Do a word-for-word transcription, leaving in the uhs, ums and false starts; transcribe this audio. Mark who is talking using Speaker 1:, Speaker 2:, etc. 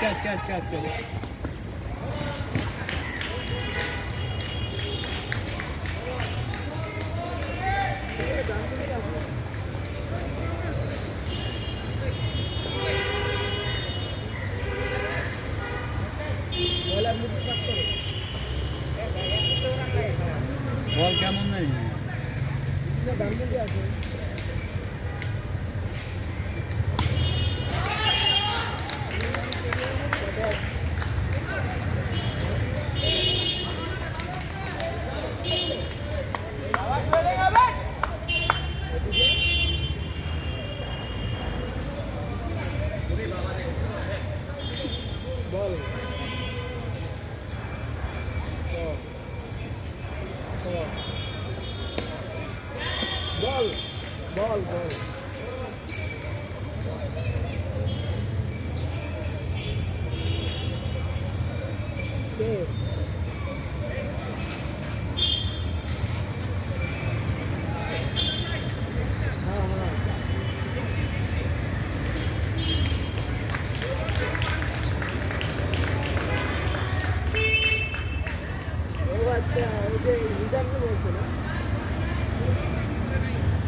Speaker 1: Catch catch catch catch ball केमन नहीं ball, ball. Okay. हाँ हाँ. वो अच्छा, वो जो इधर में बोल सकते हैं.